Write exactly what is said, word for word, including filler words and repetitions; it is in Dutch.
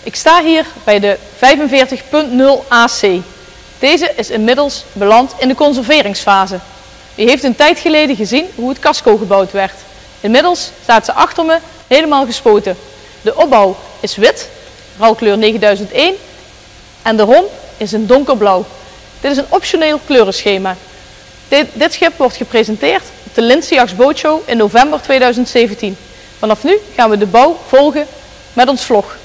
Ik sta hier bij de vijfenveertig punt nul A C. Deze is inmiddels beland in de conserveringsfase. U heeft een tijd geleden gezien hoe het casco gebouwd werd. Inmiddels staat ze achter me helemaal gespoten. De opbouw is wit, ruilkleur negenduizend één, en de romp is in donkerblauw. Dit is een optioneel kleurenschema. Dit, dit schip wordt gepresenteerd op de Lindsay Yachts Boat Show in november tweeduizend zeventien. Vanaf nu gaan we de bouw volgen met ons vlog.